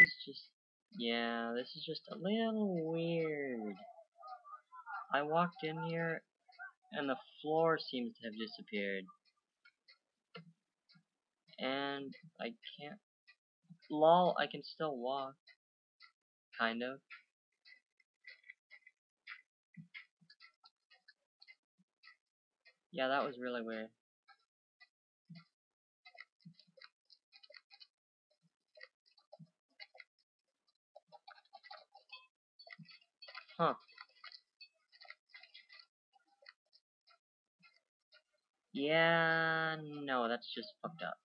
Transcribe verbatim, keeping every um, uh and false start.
is just... Yeah, this is just a little weird. I walked in here, and the floor seems to have disappeared. And I can't... Lol, I can still walk. Kind of. Yeah, that was really weird. Huh. Yeah, no, that's just fucked up.